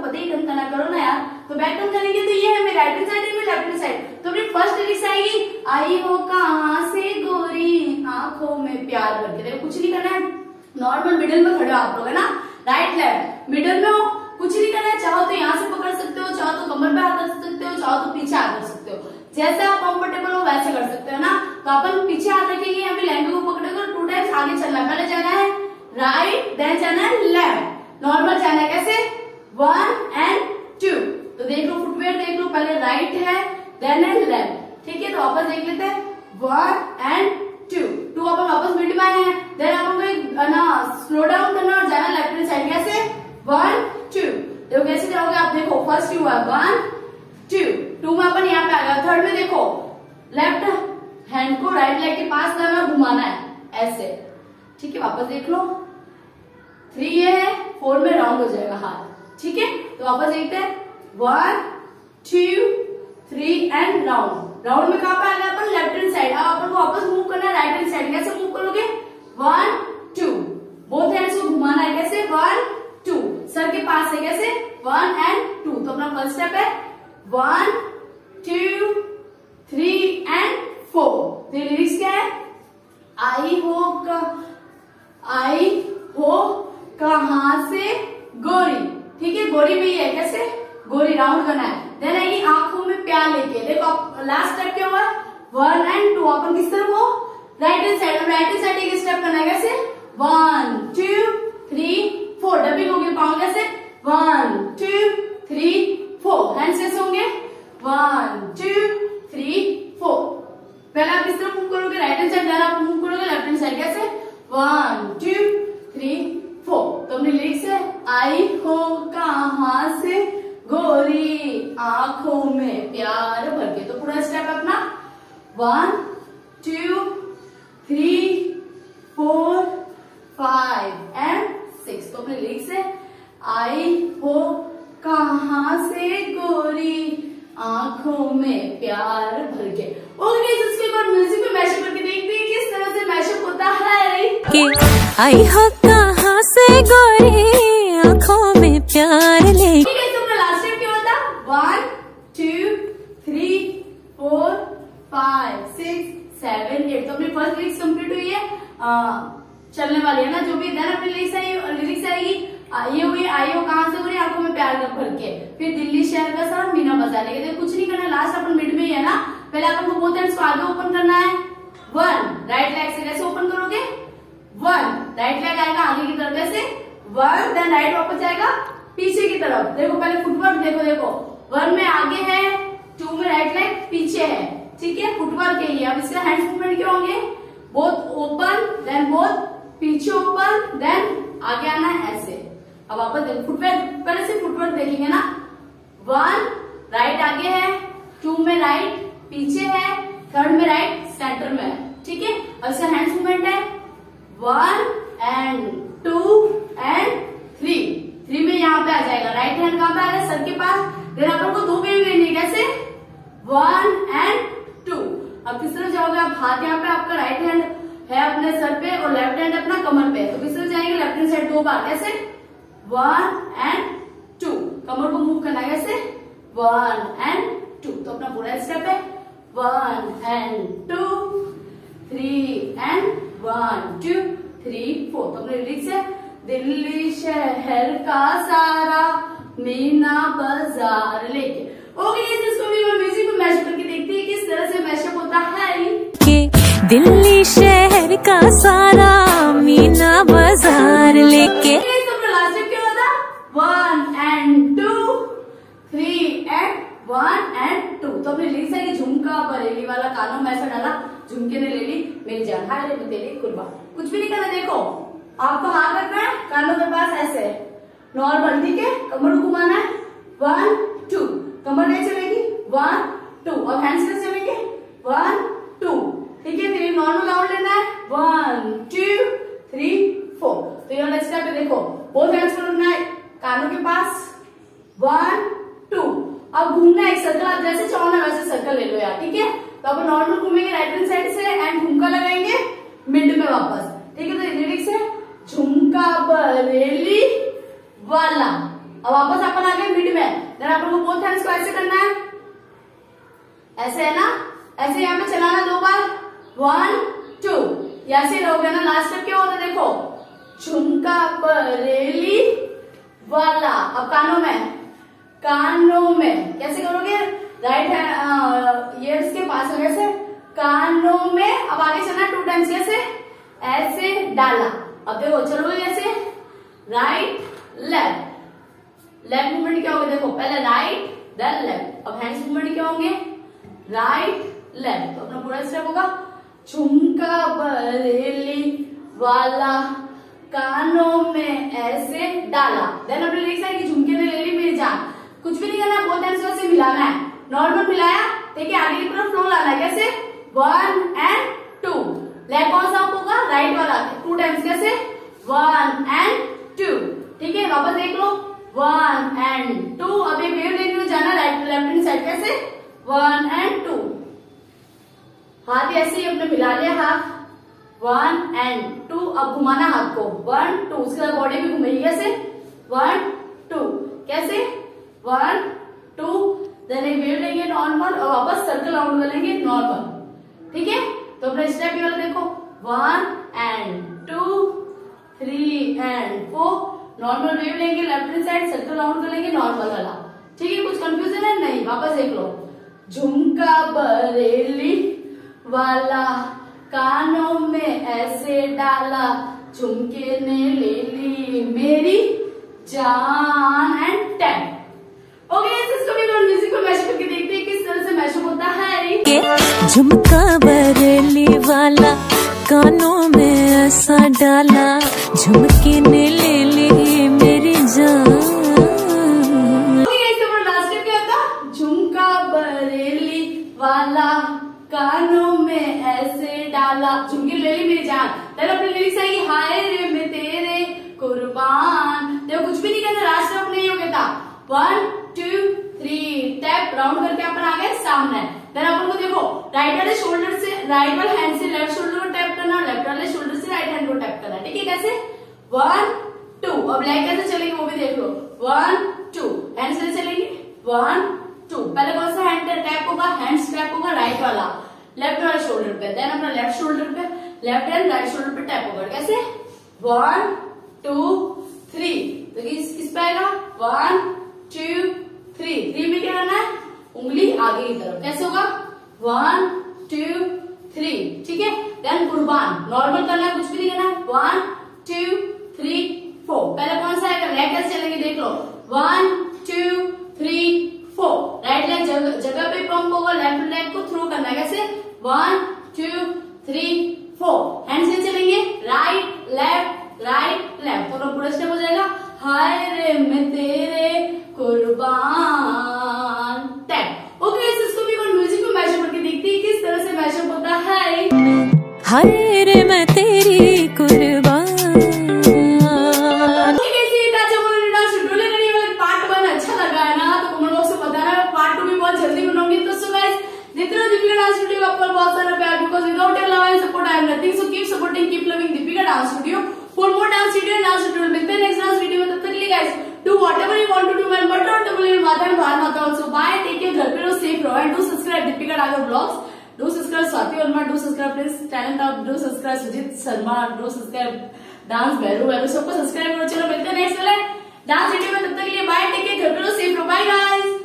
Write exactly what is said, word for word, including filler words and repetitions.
पता ही करना करो ना यार। तो बैक टर्न करेंगे तो ये है मेरी राइट हैंड साइड, है मेरी लेफ्ट हैंड साइड। तो अपनी फर्स्ट लिरिक्स आएगी, आई हो कहां से गोरी आंखों में प्यार भर के। देखो कुछ नहीं करना है, नॉर्मल मिडिल में खड़े हो आप लोग, है ना, राइट लेफ्ट मिडिल में हो, कुछ नहीं करना है। चाहो तो यहाँ से पकड़ सकते हो, चाहो तो कमर पे हाथ रख सकते हो, चाहो तो पीछे हाथ रख सकते हो, जैसे आप कंफर्टेबल हो वैसे कर सकते हो ना। तो अपन पीछे हाथ रखेंगे, यहाँ पे लहंगे को पकड़ेगा, टू टाइम्स आगे चलना है। पहले जाना है राइट, देन जाना है लेफ्ट, नॉर्मल जाना है कैसे, वन एंड टू। तो देख लो फुटवेयर देख लो, पहले राइट है देन है लेफ्ट, ठीक है। तो वापस देख लेते हैं, वन एंड टू, टू अपन वापस मिड में आए हैं, देन अपन को ना स्लो डाउन करना और जाना लेफ्ट हैंड साइड, कैसे, वन टू। देखो कैसे जाओगे आप, देखो फर्स्ट टू है वन टू, टू में अपन यहाँ पे आ गया। थर्ड में देखो लेफ्ट हैंड को राइट लेग के पास लाना और घुमाना है ऐसे, ठीक है। वापस देख लो, थ्री ये है, फोर में राउंड हो जाएगा हाथ, ठीक है। तो वापस देखते हैं, one two three and round. Round में कहां पे आ गया अपन, लेफ्ट हैंड साइड। अब अपन को वापस मूव करना है राइट हैंड साइड, कैसे मूव करोगे, वन टू, बोथ हैंड्स को घुमाना है कैसे, वन टू, सर के पास है कैसे, वन एंड टू। तो अपना फर्स्ट स्टेप है one two three and four. तो लिरिक्स क्या है, आई हो का आई हो कहां से गोरी, ठीक है, गोरी में ही है कैसे, गोरी राउंड करना है। देन आएगी आंखों में प्यार लेके। देखो लास्ट स्टेप क्या हुआ, वन एंड टू, अपन किस तरफ हो, right hand side. Right hand side एक स्टेप करना है कैसे, one two three four, dubbing होगी पाओ कैसे, one two three four, hands कैसे होंगे, वन टू थ्री फोर। पहले आप किस तरफ मूव करोगे, राइट हैंड साइड, देन आप मूव करोगे लेफ्ट हैंड साइड, कैसे, वन टू थ्री फोर। तो अपनी लिरिक्स है, आई हो कहां से गोरी आंखों में प्यार भर के। तो पूरा स्टेप अपना one two three four five and six. तो अपने लिरिक्स है, आई हो कहां से गोरी आंखों में प्यार भर के। ओके, इसके बाद म्यूजिक में मैशअप करके देखते हैं किस तरह से मैशअप होता है। कि आई हो कहां से गोरी आंखों में प्यार ले। ठीक है, तो अपना लास्ट स्टेप क्या होता, one two three four five six seven eight. तो अपनी फर्स्ट लिरिक्स कंप्लीट हुई है, आ, चलने वाली है ना जो भी। देन अपनी लिरिक्स आई लिरिक्स आएगी, ये हुई आई हो कहां से गोरी आंखों में प्यार भर के। फिर दिल्ली शहर का सारा मीना बाजार लेके। कुछ नहीं करना, लास्ट अपन मिड में ही है ना। पहले अपन को बोथ हैंड्स को आगे ओपन करना है, वन राइट लेग से कैसे ओपन करोगे, वन राइट लेग आएगा आगे की तरफ कैसे, वन देन राइट वापस जाएगा पीछे की तरफ। देखो पहले फुटवर्क देखो, देखो वन में आगे है, टू में राइट लेग पीछे है, ठीक है, फुटवर्क है ये। अब इसका हैंड मूवमेंट क्या होंगे, बोथ ओपन देन बोथ पीछे ओपन देन आगे आना है ऐसे। अब वापस देखो फुटवर्क, पहले से फुटवर्क देखेंगे ना, वन राइट आगे है, टू में राइट पीछे है, थर्ड में राइट सेंटर में है, ठीक है। अब इसका हैंड मूवमेंट है one and two and three. Three में यहाँ पे आ जाएगा, राइट हैंड कहाँ पे आ रहा है, सर के पास। फिर अपन को दो वेव लेनी है कैसे, वन एंड टू। अब किस तरह जाओगे आप, हाथ यहाँ पे आपका राइट हैंड है अपने सर पे और लेफ्ट हैंड अपना कमर पे। तो किस तरह जाएंगे, लेफ्ट हैंड साइड दो बार कैसे, वन एंड टू। कमर को मूव करना है कैसे, वन एंड टू। तो अपना पूरा स्टेप है one and two three and one two three four. तो अपने लिरिक्स है, दिल्ली शहर का सारा मीना बाजार लेके। ओके, इसको भी म्यूजिक में मैच करके देखते हैं किस तरह से मैशअप होता है। कि दिल्ली शहर का सारा मीना बाजार लेके। One and two three and one and two. तो अपने लिरिक्स है, झुमका बरेली वाला कानों में ऐसा डाला, झुमके ने ले ली मेरी जान, हाय रे तेरी कुर्बान। कुछ भी नहीं करना, देखो आपको हाथ रखना है कानों के पास ऐसे नॉर्मल, ठीक है। कमर को घुमाना है वन टू, कमर नहीं चलेगी, वन टू। और हैंड्स कैसे चलेंगे, वन टू, ठीक है। फिर नॉर्मल राउंड लेना है वन टू थ्री फोर। तो ये नेक्स्ट स्टेप पे देखो, बोथ हैंड्स को रखना है कानों के पास, वन टू। अब घूमना है एक सर्कल, आप जैसे चाहो ना वैसे सर्कल ले लो यार, ठीक है। तो अब नॉर्मल घूमेंगे राइट हैंड साइड से एंड झुमका लगाएंगे मिड में वापस, ठीक है। तो लिरिक्स है, झुमका बरेली वाला। अब वापस अपन आ गए मिड में, देन अपन को बोथ हैंड्स को ऐसे करना है, ऐसे है ना, ऐसे यहाँ पे चलाना दो बार, वन टू, ऐसे रहोगे ना। लास्ट स्टेप क्या होता है देखो, झुमका बरेली वाला। अब कानों में, कानों में कैसे करोगे, राइट हैंड ये इसके पास हो, कैसे कानों में। अब आगे चलना टू टाइम्स, कैसे ऐसे डाला। अब देखो चलोगे कैसे, राइट लेफ्ट, लेफ्ट मूवमेंट क्या होगा देखो, पहले राइट देन लेफ्ट। अब हैंड्स मूवमेंट क्या होंगे, राइट लेफ्ट। तो अपना पूरा स्टेप होगा, झुमका बरेली वाला कानों में ऐसे डाला। देन अपने लिरिक्स है कि झुमके ने ले ली मेरी जान। कुछ भी नहीं करना, बोथ हैंड्स से मिलाना है, नॉर्मल मिलाया, ठीक है, आगे की तरफ फ्लो लाना है, कैसे वन एंड टू। लेग कौन सा होगा, राइट वाला, टू टाइम्स, कैसे वन एंड टू, ठीक है। वापस देख लो, वन एंड टू। अब ये वेव देखने में जाना राइट लेफ्ट हैंड साइड, कैसे वन एंड टू। हाथ ऐसे ही अपने मिला लिया, हाथ वन एंड टू। अब घुमाना हाथ को, वन टू, उसके बाद बॉडी भी घुमेगी, कैसे वन टू, कैसे वन टू। देन एक वेव लेंगे नॉर्मल और वापस सर्कल राउंड करेंगे नॉर्मल, ठीक है। तो अपना स्टेप ये वाला देखो, one and two, three and four. Normal wave लेंगे left hand side, circle round करेंगे नॉर्मल वाला, ठीक है। कुछ कंफ्यूजन है नहीं, वापस देख लो, झुमका बरेली वाला कानों में ऐसे डाला, झुमके ने ले ली मेरी जान एंड टैप। ओके, इसको भी म्यूजिक को मैशअप करके देखते हैं किस तरह से मैशअप होता है। झुमका बरेली वाला कानों में ऐसा डाला, झुमके ने ले ली मेरी जान। ओके, इसका लास्ट स्टेप क्या था, झुमका बरेली वाला कानों में ऐसे डाला, झुमके ले ली मेरी जान। देन अपनी लिरिक्स आएगी, हाय रे मैं तेरे कुर्बान। देखो कुछ भी नहीं करना, लास्ट स्टेप नहीं हो गया था, one two three tap round करके अपन आ गए सामने। देन अपन को देखो राइट वाले शोल्डर से, राइट वाले हैंड से लेफ्ट शोल्डर को टैप करना, लेफ्ट वाले शोल्डर से राइट हैंड को टैप करना, ठीक है, कैसे वन टू। अब लेग कैसे चलेंगे वो भी देख लो, वन टू, हैंड से चलेंगे वन टू। पहले कौन सा हैंड टैप होगा, हैंड्स टैप होगा राइट वाला लेफ्ट वाले शोल्डर पे, देन अपना लेफ्ट शोल्डर पे, लेफ्ट हैंड राइट शोल्डर पे टैप होगा, कैसे वन टू थ्री। तो किस किस पे आएगा, वन टू थ्री। थ्री में क्या करना है, उंगली आगे की तरफ, कैसे होगा वन टू थ्री, ठीक है। देन कुर्बान नॉर्मल करना है, कुछ भी नहीं करना है, वन टू थ्री फोर। पहले कौन सा आएगा, लेग कैसे चलेंगे देख लो, one two three four. Right leg जगह जगह पे पंप होगा, लेफ्ट लेग को थ्रू करना है, कैसे one two three four. Hand से चलेंगे राइट लेफ्ट राइट लेफ्ट, तो पूरा स्टेप हो जाएगा, हाय रे मैं तेरे कुर्बान टैप। ओके, इसको भी कौन म्यूजिक में मैशअप करके देखती है किस तरह से मैशअप होता है। हाय रे मैं तेरी कुर्बान। पार्ट वन अच्छा लगा है ना, तो कमेंट बॉक्स में बताना, पार्ट टू भी बहुत जल्दी बनाऊंगी। तो सो गाइस, देखते रहो दीपिका डांस स्टूडियो आपको बहुत सारा प्यार, because without your love and support I am nothing. So keep supporting, keep loving Deepika dance studio for more dance video and dance tutorial. मिलते हैं नेक्स्ट डांस वीडियो में, तब तक के लिए guys do whatever you want to do and but don't trouble your mother and father माता also. Bye, take care, घर पे रहो, सेफ रहो and do subscribe Deepika dance blogs, do subscribe Swati Verma, do subscribe please talent of, do subscribe Sujit Sharma, do subscribe dance Bhairu Bhairu, सबको subscribe करो। चलो मिलते हैं नेक्स्ट वाले डांस वीडियो में, तब तक के लिए बाय, टेक केयर, घर पे रहो, सेफ रहो, बाय गाइस।